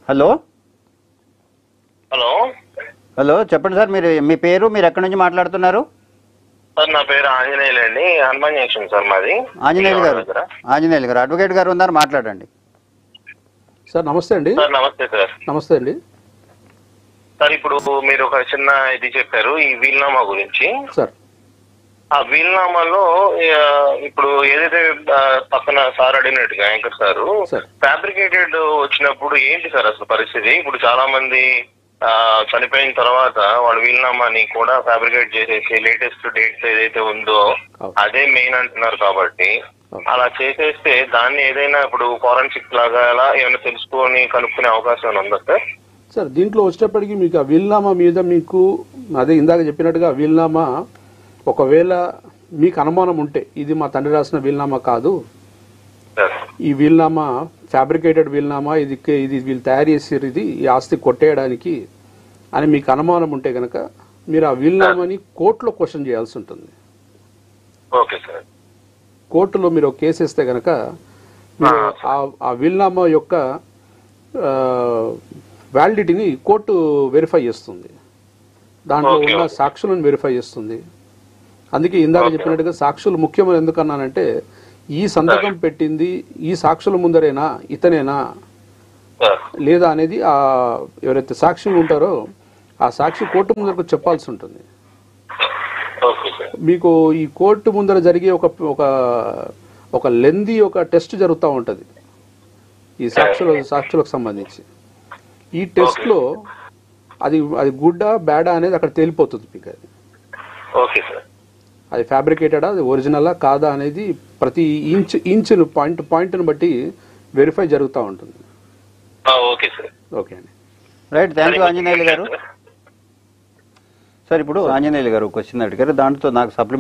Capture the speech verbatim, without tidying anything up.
Hello hello hello చెప్పండి sir, మీరు మీ పేరు, మీరు ఎక్కడి నుంచి మాట్లాడుతున్నారు? సార్ నా పేరు ఆంజనేయులు అండి, హనుమాన్ జంక్షన్ సార్ మాది. ఆంజనేయులు గారు, ఆంజనేయులు గారు అడ్వకేట్ గారు ఉన్నారు, మాట్లాడండి సార్. నమస్తే అండి. సార్ నమస్తే సార్. నమస్తే అండి సార్ ఇప్పుడు మీరు ఒక చిన్న ఇది చెప్పారు ఈ వీల్నామా గురించి. సార్ ఆ వీల్నామాలో ఇప్పుడు ఏదైతే పక్కన సార్ అడిగినట్టుగా యాంకర్ సారు ఫ్యాబ్రికేటెడ్ వచ్చినప్పుడు ఏంటి సార్ అసలు పరిస్థితి? ఇప్పుడు చాలా మంది ఆ చనిపోయిన తర్వాత వాళ్ళ వీల్నామాని కూడా ఫ్యాబ్రికేట్ చేసేసి లేటెస్ట్ డేట్స్ ఏదైతే ఉందో అదే మెయిన్ అంటున్నారు. కాబట్టి అలా చేసేస్తే దాన్ని ఏదైనా ఇప్పుడు ఫారెన్సిక్ లాగా అలా ఏమైనా తెలుసుకొని కనుక్కునే అవకాశం ఏమైనా ఉందా సార్? సార్ దీంట్లో వచ్చేటప్పటికి మీకు ఆ వీల్నామా మీద మీకు అదే ఇందాక చెప్పినట్టుగా వీల్నామా ఒకవేళ మీకు అనుమానం ఉంటే ఇది మా తండ్రి రాసిన వీల్నామా కాదు, ఈ వీల్నామా ఫ్యాబ్రికేటెడ్ వీల్నామా, ఇది ఇది వీళ్ళు తయారు చేసారు, ఇది ఈ ఆస్తి కొట్టేయడానికి అని మీకు అనుమానం ఉంటే కనుక మీరు ఆ వీల్నామాని కోర్టులో క్వశ్చన్ చేయాల్సి ఉంటుంది. Okay sir. కోర్టులో మీరు ఒక కేసు వేస్తే కనుక మీరు ఆ వీల్నామా యొక్క వ్యాలిడిటీని కోర్టు వెరిఫై చేస్తుంది, దాంట్లో ఉన్న సాక్షులను వెరిఫై చేస్తుంది. అందుకే ఇందాక చెప్పినట్టుగా సాక్షులు ముఖ్యమని ఎందుకన్నానంటే ఈ సంతకం పెట్టింది ఈ సాక్షుల ముందరేనా, ఇతనేనా లేదా అనేది ఆ ఎవరైతే సాక్షి ఉంటారో ఆ సాక్షి కోర్టు ముందరకు చెప్పాల్సి ఉంటుంది. మీకు ఈ కోర్టు ముందర జరిగే ఒక ఒక ఒక లెందీ ఒక టెస్ట్ జరుగుతూ ఉంటుంది ఈ సాక్షుల సాక్షులకు సంబంధించి. ఈ టెస్ట్ లో అది అది గుడ్డా బ్యాడా అనేది అక్కడ తేలిపోతుంది మీకు. అది ఓకే సార్. అది ఫ్యాబ్రికేటెడా, అది ఒరిజినలా కాదా అనేది ప్రతి ఇంచ్ ఇంచ్ పాయింట్ పాయింట్ని బట్టి వెరిఫై జరుగుతూ ఉంటుంది. Okay sir. ఓకే అండి, right. Thank you Anjaneyulu garu. Sir ఇప్పుడు ఆంజనేయులు గారు క్వశ్చన్ అడిగారు, దాంట్లో నాకు సప్లిమెంట్